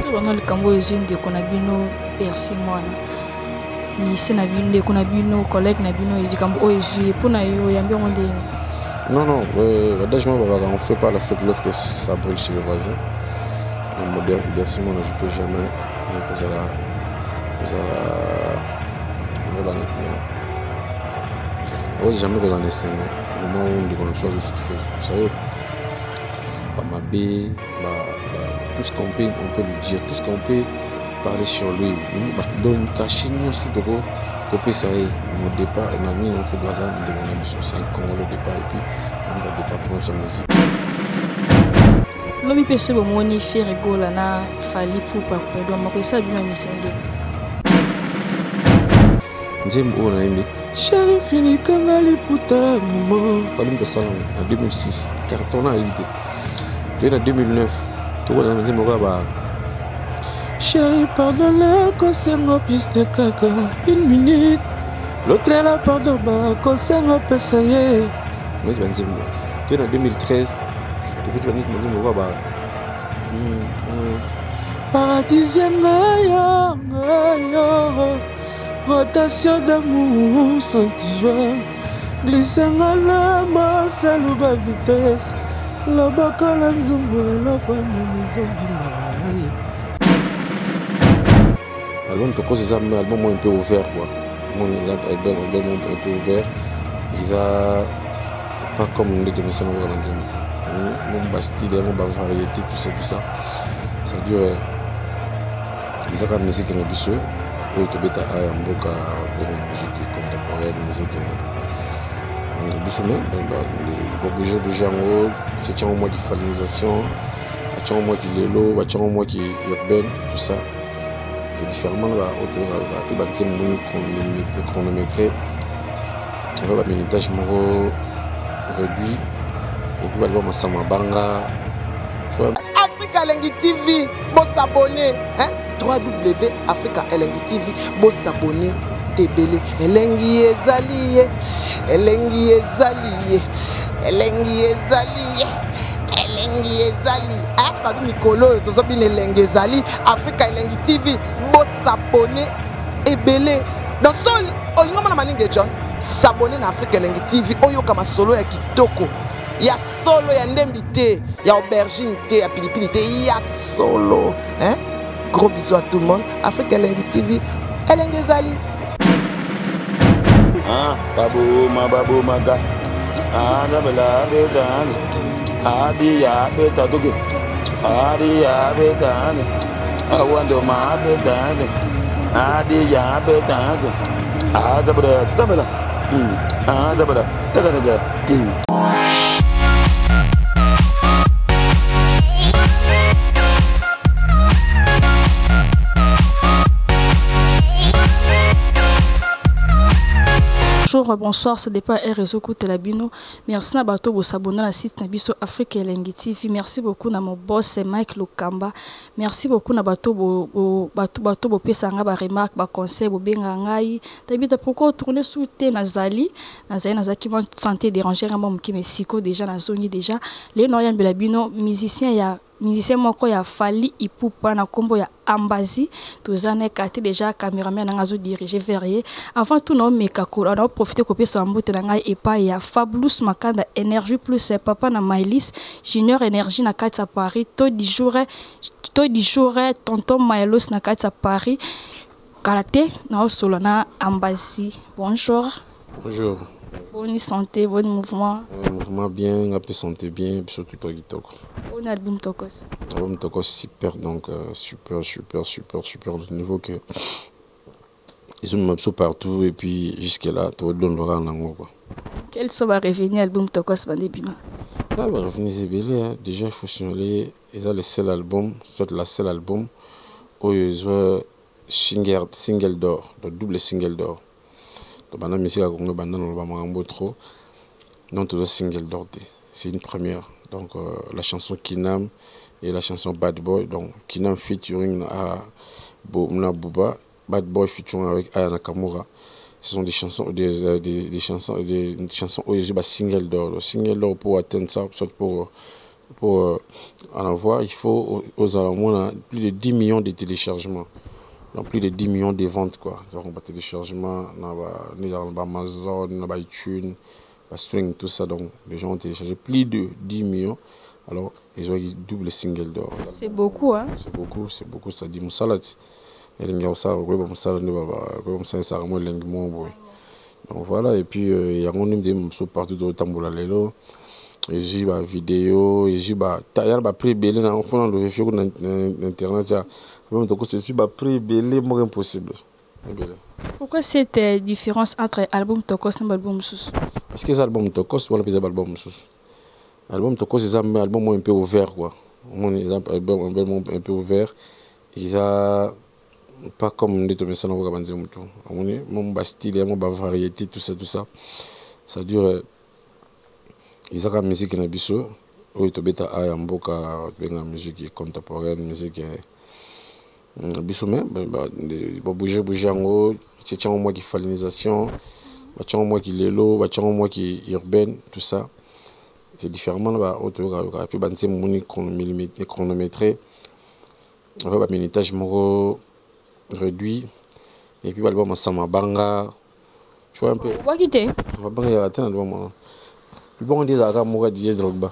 on a le cambo usine de konabino persi moi ni senabino de konabino collègue nabino du cambo oji pour na yo yambi on de non déjà on fait pas la fête lorsque ça brûle chez le voisin. Bercy moi je peux jamais vous jamais vous en essayer au moment où on a besoin de souffrir vous savez tout ce qu'on peut lui dire, tout ce qu'on peut parler sur lui. Donc, cacher nous sous de gros, copier ça y est, au départ, on fait de hasard, on a besoin de 5 ans au départ, et puis on a un département sur musique. L'homme peut se monifier rigolo, na fali pour pas perdre, mais ça bien me sende. J'aime où on a aimé. Chérie, fini quand elle est putain, maman. Fallait me salon en 2006, carton à éviter. Tu es en 2009. Chérie, pardonne-la, concernant piste caca, une minute. L'autre est là, pardonne-moi, concernant Pessaye. Mais tu vas dire, tu es en 2013. Tu vas dire, paradisien, rotation d'amour, sentiment, glissant à la masse, à la vitesse. La bacala nzungu la kwa maison d'Imaï. Album de cause album un peu ouvert quoi. Mon album un peu ouvert. Ils a pas comme on dit que ça nous organise. Mon bastille, mon variété, tout ça. Ça dure. Ils ont la musique en abisseux. Oui, tu bêta à un boca musique contemporaine, musique. Bouger en haut, c'est un mois qui falinisation, c'est un mois qui l'élo, c'est un mois qui urbaine, tout ça. C'est différemment là, autour de la bâtiment chronométré. On va un étage réduit, et puis on va voir Samabanga. Africa Elengi TV, bon s'abonner, hein? www.Africa Elengi TV, bon s'abonner. Ebele elengi ezali ah babi mikolo to so bin elengi ezali Africa Elengi TV bo s'abonner ebele dans sol olingo na maninge John s'abonner na Africa Elengi TV oyo kama solo ya kitoko ya solo ya ndembité ya aubergine té ya pilipili té ya solo hein. Gros bisous à tout le monde. Africa Elengi TV elengi ezali. Ah, babu maga. Ah, dabela beta. Adi ya beta doge. Adi ya beta. Awando ma beta. Adi ya beta. Ah, dabela. Ah, dabela. Daga. Bonjour, bonsoir, ça dépend et réseau Koute la Bino. Merci à bateau pour s'abonner à la site Nabiso Africa Elengi TV. Merci beaucoup à mon boss Mike Lukamba. Merci beaucoup à bateau pour pesanga ba remarque ba conseil bo benga ngai. Tabita pourquoi tourner sous té nazali nazaki mon santé déranger moi qui me siko déjà na zone déjà. Les noyans de la Bino musicien moko ya Fali Ipupa na kombo ya Ambazi tozane kati déjà cameraman na ngazo diriger vers avant tout no mekako on a profité copier son mbote na ngai epa ya Fabulous Makanda énergie plus papa na Mylis Junior énergie na kati à Paris to di jour tonton Mylos na kati à Paris karaté na solo na Ambazi. Bonjour. Bonne santé, bon mouvement. Mouvement bien, un peu santé bien, surtout toi qui toques. Bon album Tokos. Album Tokos super, donc super de niveau que ils ont mis partout et puis jusque là, tu donnes le rang en quoi. Quel sont va revenir album Tokos bandébima? Là, va revenir c'est belé. Déjà il faut signaler, ils ont le seul album, soit la seule album où ils ont single d'or, le double single d'or. Donc, maintenant, musique à Congo, maintenant, on va m'en trop. Non, tout single d'or, c'est une première. Donc, la chanson Kinam et la chanson Bad Boy. Donc, Kinam featuring à Bouba, Bad Boy featuring avec Aya Nakamura. Ce sont des chansons, des chansons où ils ont single d'or. Le single d'or pour atteindre ça, soit pour pour en avoir, il faut aux alentours plus de 10 millions de téléchargements. Donc plus de 10 millions de ventes, quoi. Donc, on va téléchargement, on va Amazon, on va iTunes, on va String, tout ça. Donc, les gens ont téléchargé plus de 10 millions. Alors, ils ont eu double single d'or. C'est beaucoup, hein? C'est beaucoup. Ça dit, Moussala, il y a ça, donc voilà, et puis il y a un nombre de morceaux partout dans le Tamboula Lelo. Et j'ai des vidéos, et j'ai des prix belés dans le sur internet. C'est des prix belés, moins impossible. Pourquoi cette différence entre album Tokos et album Sous? Parce que les albums Tokos, ou les albums Sous. L'album Tokos, c'est un album un peu ouvert, quoi. Un album un peu ouvert. Il a pas comme des tomes ça dans le banzé mutu. Mon style, mon variété, tout ça. Ça dure. Ils ont la musique na biso. Oui, to beta a mboka, benga musique contemporaine, musique biso mais ba bouger ngo, c'est un moi qui falinisation, ba tchan moi qui lelo, ba tchan moi qui urbaine, tout ça. C'est différemment là autour puis banzé moni chronométré. On va minutage moko réduit et puis l'album Sama Banga, tu vois un peu. On va quitter. On va banga à l'album moi. Le bon des arabes moi DJ Drogba.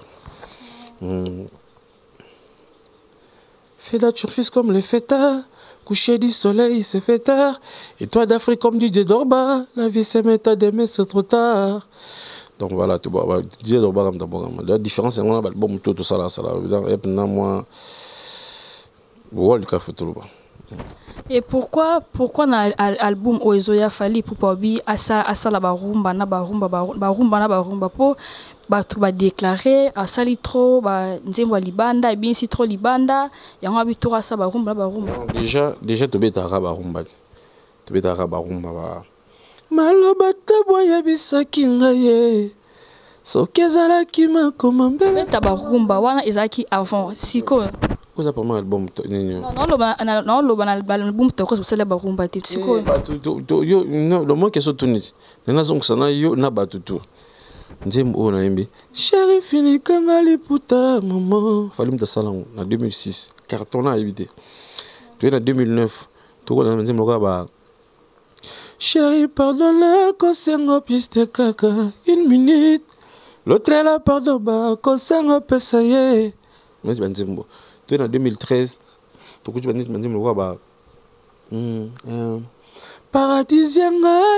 Fais la turfis comme les fêtards, coucher du soleil c'est fait tard. Et toi d'Afrique comme DJ Drogba, la vie c'est méthode mais c'est trop tard. Donc voilà, tu vois, DJ Drogba comme d'abord. La différence c'est moi l'album tout ça là. Et maintenant moi World Cup photo. Et pourquoi na album Oezoya Fali pour pas bi asa la barumba pour ba déclarer asali trop ba nzembo libanda bien si trop libanda yango abitura sa barumba. Déjà to beta barumba ba maloba taboya bisaki ngaye sokezala kima komambela beta barumba wana ezaki avant siko. Vous avez pas mal album non l'album Tokos c'est la barumba tu sais quoi yo non le moins que ça tourne na zongo sana yo na batutu nzembo na yembe chéri fini kangali puta maman fallait me ça en 2006 carton a évité tu es en 2009 to ko na nzembo ba chéri pardonne kosengo piste kaka une minute l'autre là pardon ba kosengo pesaye mais nzembo en 2013, tu as dit paradisien,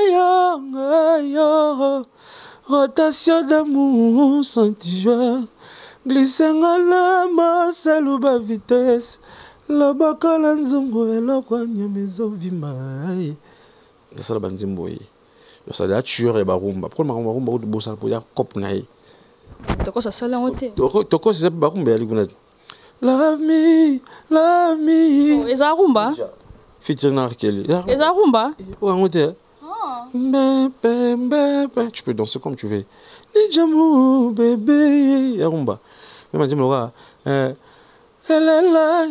rotation d'amour, senti-joie, glissant à la masse, à vitesse, le bacalanzongo et le cogne mes ovimai. C'est ça le banzimbo. Ça doit tuer et barumba. Pourquoi barumba ou de bossa pour dire cop naï? Toko ça sale en hôtel. Toko c'est barumba ali. Love me. Oh, et ça rumba? Featuring Arkeli. Et ça rumba? Ouais, on était. Tu peux danser comme tu veux. Nijamou, bébé. Et rumba. Mais madame Laura, elle est là.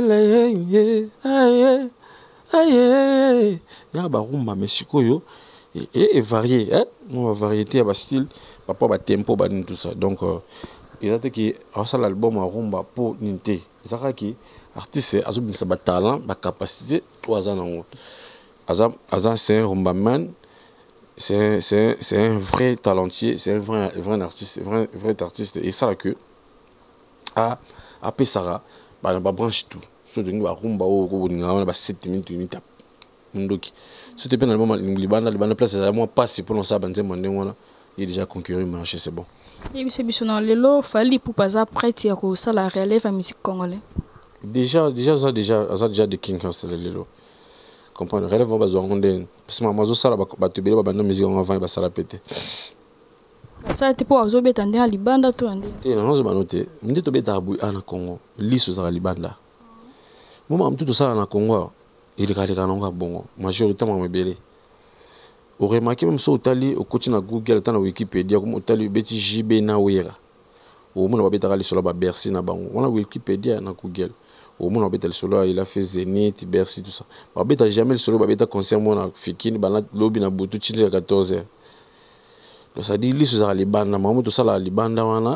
Aïe. Il y a un rumba, mais c'est quoi yo? Et varié, hein? Une variété, il y a un style, pas tempo, tout ça. Donc, il y a qui a l'album à rumba pour ninte. Il y a qui artiste a un talent, une capacité 3 ans. Azam c'est un rumba man, c'est un vrai talentier, c'est un vrai artiste et ça que a Pesara ba branche tout. So de rumba au on a 7 minutes ndoki. So te peine album libanda place ça moi passe pour ça banze monde wana. Il est déjà concurrent marché c'est bon. Et puis c'est bien lelo Fali pour pas après tirer ça la relève la musique congolaise. Déjà de King Hustle lelo. Comprendre relève va besoin de parce que mazo ça ba te bele ba musique on va ça la péter. Ça te pour ozobe tande à libanda to ande. Non je noter. M'dit to beta abu ana Congo. Liso za libanda. Moi tout ça na Congo. Il est non bon. Majoritairement mebele. Au remarqué même sur Otali au coach na Google tant na Wikipédia comme Otali beti JB na wera au monde va beta aller sur la Bercy na bango on a Wikipédia na Google au monde va beta sur là il a fait Zénith Bercy tout ça va beta jamais sur va beta concert moi na Fikini bana lobby na Butu chini ya 14h donc ça dit li sur les bandes na mamu tout ça la libanda wana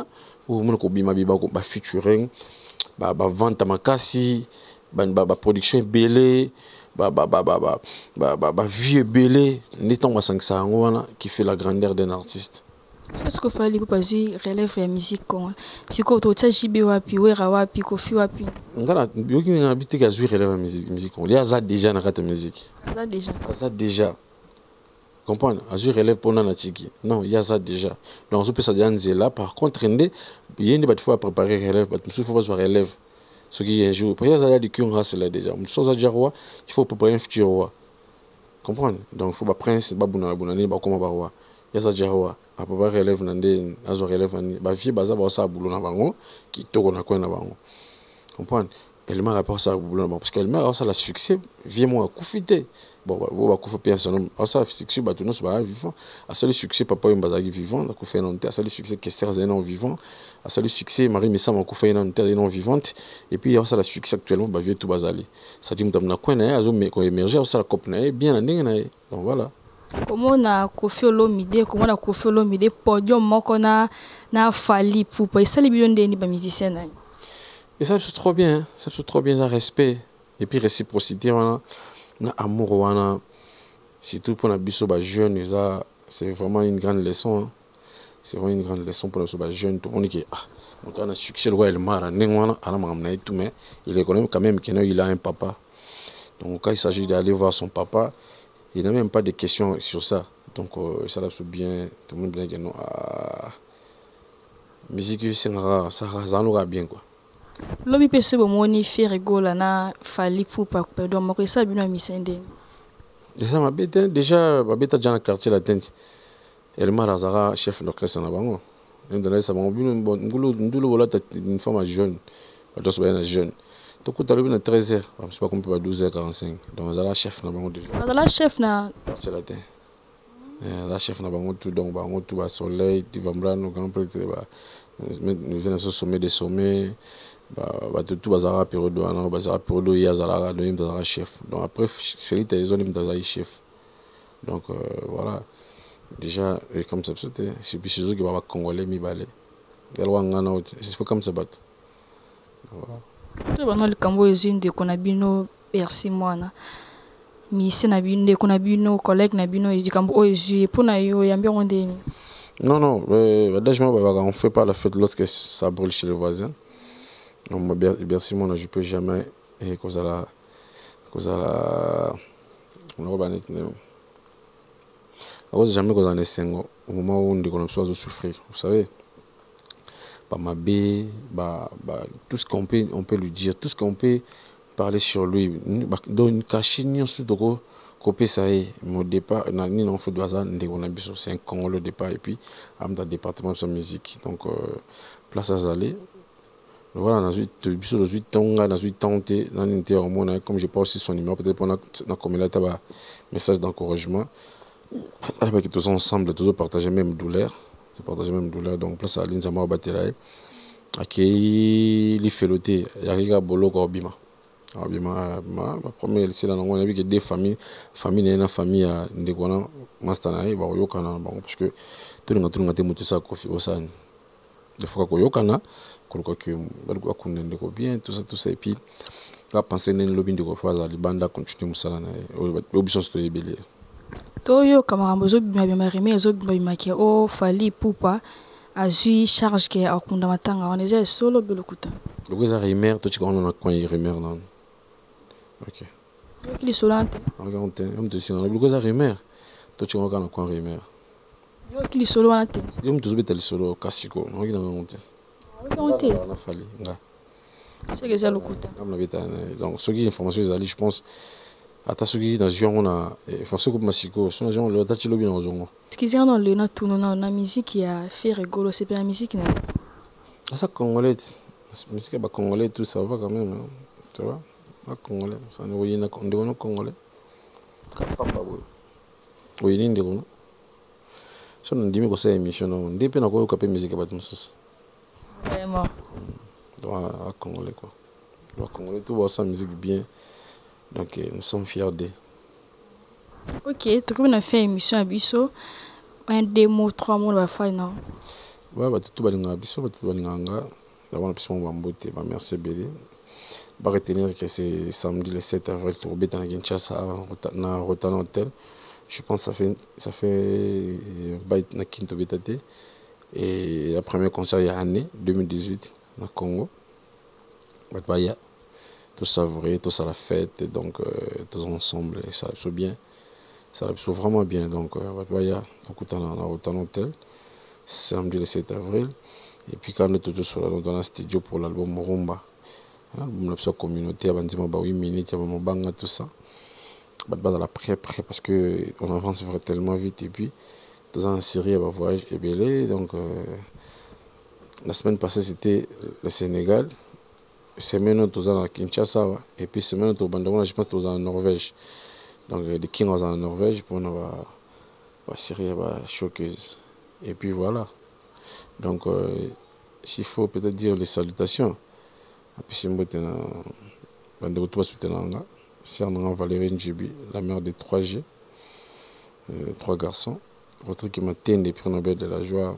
ou mon ko bima biba ko ba featuring ba vente makasi ba production belé ba vie belé ni ton wasangsa ngwana qui fait la grandeur d'un artiste. Est-ce que fallait pas dire relève la musique kon si ko to tsajibe wapi wera wapi kofi wapi ngala yoki na biti ka jouer relève musique kon ya za déjà na kata musique ça déjà comprendre a jouer relève pour na tiki non il y a ça déjà donc on peut ça déjà là par contre ndé yende ba faut préparer relève ba faut pas jouer relève ce qui est un jour pour y a du cœur race là déjà on chose à dire roi il faut préparer un futur roi comprendre donc faut pas prince ba bunani ba comment ba roi ya ça dire roi à peu près relève nande azo relève ni ba vie baza ba sa boulot na bango qui toko na ko na bango comprendre elle m'a rapport ça boulot parce qu'elle m'a ça la succès vie moi kufité bon ba kufa personne ça succès ba tout non ba vivant à ça le succès papa yomba za vivant na kufa non à ça le succès Kester za non vivant à ça le succès Marie Messa ma kufa non vivante et puis ça la succès actuellement ba vie tout bazali ça dit mtamna ko na azo me ko émerger ça la cop na bien na ndenge na donc voilà. Comment na Koffi Olomide comment na Koffi Olomide podium moko na Fally Ipupa et ça les millions de ba musiciens na et ça c'est trop bien hein? Ça c'est trop bien ça respect et puis réciprocité wana na amour wana surtout pour na biso ba jeune ça c'est vraiment une grande leçon hein? C'est vraiment une grande leçon pour les jeunes tout on dit que on a succès le roi El Mara n'engwana ala magamna et tout mais il est quand même qu'il a un papa donc quand il s'agit d'aller voir son papa il n'a même pas de questions sur ça. Donc, ça l'a bien, tout le monde bien que non. Musique, ça nous bien quoi. L'homme peut se moni faire rigoler na Fally Ipupa pardon, mais ça bien misende. Déjà ma bête déjà dans quartier la tente. Elle m'a razara chef d'orchestre na bango. On donne ça bon ngulu voilà une femme jeune. Pas bien jeune. Donc, tu as le 13h, je ne sais pas comment on peut 12h45. Donc, on a la chef na bango déjà. On a la chef na. La chef na bango tout donc bango tout va soleil, tu vas me nous grand prêtre nous venons se sommet des sommets, tout bazara période na bazara période ya zala do im bazara chef. Donc après Félix les zones im bazara chef. Donc voilà. Déjà comme ça c'était c'est puis ceux qui va congolais mi balé. Yalwanga na c'est faut comme ça bat. Voilà. Tu vas dans le Cambo usine de Konabino merci moi na mission na bino de Konabino collègue na bino du Cambo usine pour na yo yambi ondeni. Non déjà on fait pas la fête lorsque ça brûle chez les voisins. Donc merci moi je peux jamais et cause la on va jamais cause en essengo au moment où on dit qu'on soit souffrir vous savez. Tout ce qu'on peut lui dire, tout ce qu'on peut parler sur lui. Donc, une cachine, surtout, copé ça y est, mon départ, c'est un Congolais au départ, et puis, à mon département de sa musique. Donc, place à Zalé. Voilà, dans 8 ans, comme je pas aussi son numéro, peut-être pour la communauté, message d'encouragement. Avec tous ensemble, tous partager même douleur. Donc place à l'inzama bateraï akei li feloté yakika boloko obima ma premier c'est là on a vu que des familles na famille ndekona master na ba yokana ba parce que tout le monde a mutu sa Koffi osani des fois ko yokana ko que balko akunde ndeko bien tout ça et puis la penser nen lobby ndeko faza li banda continuer musala na obison to ebele Toyo kamarambo zo bima bima rime zo bima ke o Fally Ipupa azui charge ke akunda matanga on est solo belokuta. Le goza rimer to chika on a coin rimer non. OK. Qui solo ante. Regarde, on te sina le goza rimer to chika on a coin rimer. Yo qui solo ante. Yo mtu zo betel solo kasiko on gina monter. Monter. Na Fally nga. C'est que ça lokuta. Comme la donc ce qui information ali je pense atasuki na zion na force ko masiko so zion le tati lobi na zongo ce qui est dans le na tout na musique ya fait rigolo c'est pas la musique na ça congolais musique ba congolais tout ça va quand même hein? Tu vois la congolais ça ne voyait na congolais kapamba bo oyini ndeko so ndimi ko sa émission no ndipe na ko ka pe musique ba tumususu vraiment donc la congolais quoi le congolais tout va sa musique bien. Donc nous sommes fiers d'eux. Ok, tu as fait une émission à Bisso. Un, 2 mots, 3 mots, la fin, non? Ouais, bah tout balinga biso, bah tout balinganga. Là on a plus mon bambote, bah merci Bélé. Bah retenir que c'est samedi le 7 avril pour bêta na Kinshasa na Rotana Hotel. Je pense que ça fait bait na Kinto Bétate et le premier concert il y a année 2018 na Congo. Bah y a tout savourer, tout ça la fête et donc tous ensemble et ça c'est bien. Ça c'est vraiment bien donc bah y a beaucoup de temps na Rotana Hotel. Samedi le 7 avril. Et puis quand on est toujours dans un studio pour l'album Rumba, l'album la communauté, on dit 8 minutes, on banga tout ça. Dans la près parce que on avance tellement vite et puis dans un série on voyage et belé donc la semaine passée c'était le Sénégal, semaine autre à Kinshasa et puis semaine autre Bandama je pense aux en Norvège. Donc les Kings en Norvège pour on va série va showcase. Et puis voilà. Donc, s'il faut peut-être dire les salutations. Puis c'est moi de retour soutenir c'est Valérie Ndjibi, la mère des 3G, 3 garçons. Votre qui m'a tenu des prix Nobel de la joie.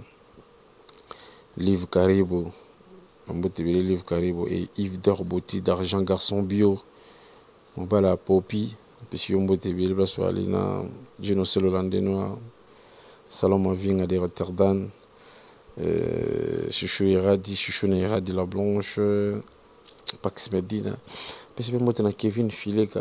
Liv Caribou, Liv Caribou et Yves Dorboti d'Argent Garçon Bio. On va la Poppy. Puis si on botte bien, la soirée Alina, Génocide hollandais noir. Salomon Vinga de Rotterdam, Chouchou Iradi, La Blanche, Pax Medina. Puis c'est moi Kevin Filega,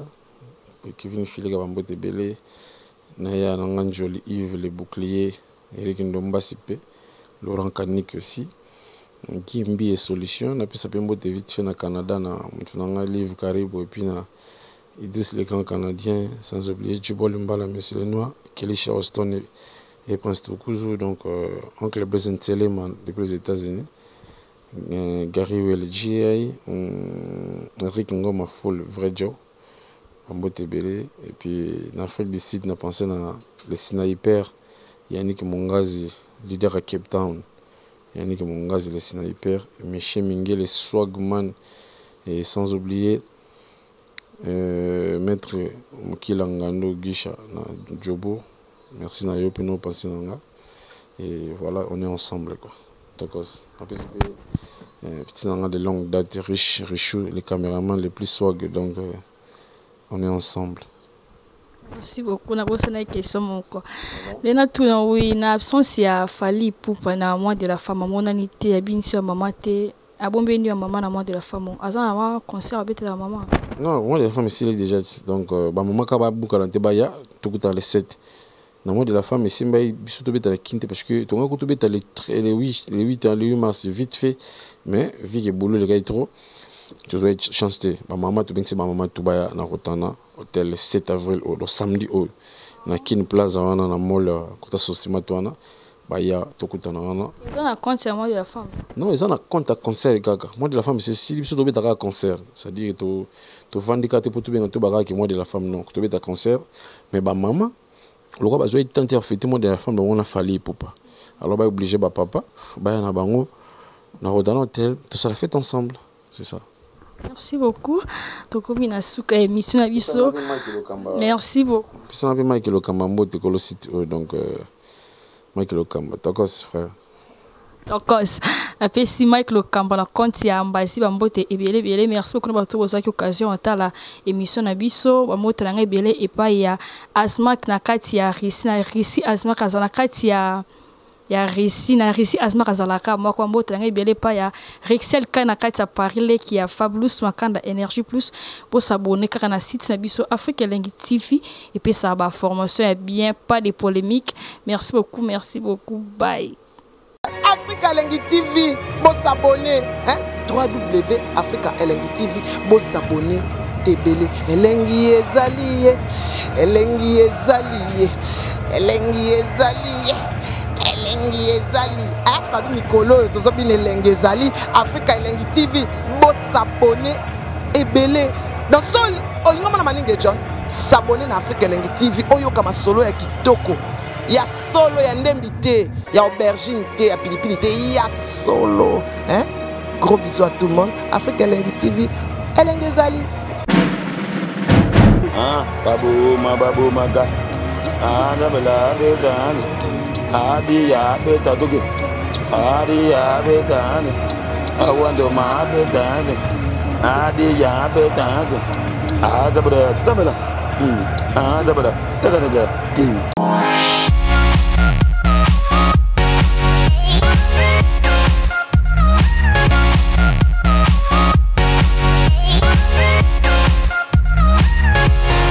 va me belé. Naya Nangan Joli Yves le bouclier, Eric Ndomba Sipe, Laurent Kanik aussi. Gimbi et Solution, puis ça peut me vite fait au Canada, na Livre Caribou et puis na Idriss les grands Canadiens, sans oublier Djibol Mbala, Monsieur Lenoir, Kelly Charleston et Prince Tukuzu, donc oncle Blaise Tselema depuis les États-Unis, Gary Welgi, Enrique Ngoma Full, vrai Joe, Ambote Belé, et puis en Afrique du Sud, on a pensé à le sniper, Yannick Mongazi, leader à Cape Town, Yannick Mongazi, le sniper, Michel Mingue, le swagman, et sans oublier Maître Mukilangando Gisha, Djobo. Merci Nayo Pino Passinanga. Et voilà, on est ensemble quoi. D'accord. Petit de longue date, richou, les caméramans les plus swag, donc on est ensemble. Merci beaucoup. On a posé une question mon quoi. Lena tout oui, na absence ya Fally Ipupa na moi de la femme, mon anité ya binsi maman té a bombé ni maman na moi de la femme. Azan na concert avec la maman. Non, moi de la femme ici déjà donc ba maman ka ba bukalante ba ya tout dans les 7. Na moi de la femme ici mba surtout beta la quinte parce que ton ko to beta les 8 mars vite fait mais vu que boulot le gars trop tu dois être chanceux. Ba maman to bensi ba maman to ba na Rotana Hotel le 7 avril le samedi na Kin Plaza wana na mall kota sosima twana ba ya to kutana wana. Ils ont un concert moi de la femme. Non, ils ont un compte à concert gaga. Moi de la femme c'est si surtout beta ka concert, c'est-à-dire to vandikate pour tout bien to baga que moi de la femme non, to beta concert mais ba maman le gars besoin de tenter fêter moi de la femme on a Fally Ipupa. Alors ba obligé ba papa, ba na bango na Rotana Hotel, tout ça la fête ensemble, c'est ça. Merci beaucoup. Tokomi na suka émission na biso. Merci beaucoup. Puis ça n'a pas Mike Lokamba mbote ko le site donc Mike Lokamba, d'accord frère. D'accord. Après si Mike Lokamba na compte ya Ambasi bambote ebele merci beaucoup na bato bozaki occasion atala émission na biso bamoto na ebele epai ya Asmak na kati ya Risi Asmak azana kati ya Risi Asmak azalaka moi kwa mboto na ebele epai ya Rexel ka na kati ya Paris leki ya Fabulous Makanda Energy Plus pour s'abonner kaka na site na biso Afrique Elengi TV et puis ça ba formation est bien, pas de polémique. Merci beaucoup, bye. Africa Elengi TV, bon s'abonner, hein? www.Africa Elengi TV, bon s'abonner, ebele. Elengi ezali. Ah, pas Nicolo, tout ça bien Elengi ezali. Africa Elengi TV, bon s'abonner, ebele. Dans sol, olingoma na maninge John, s'abonner na Africa Elengi TV, oyo kama solo ya kitoko. Ya solo ya ndembi te, ya aubergine te, ya pilipili te, ya solo. Hein? Gros bisous à tout le monde. Afrique Elengi TV, Elengi ezali. Babu maga. Nabela beta. Adi ya beta toke. Adi ya betane. I want to my betane. Adi ya betane. Adabra tabala. Adabra. Tagada.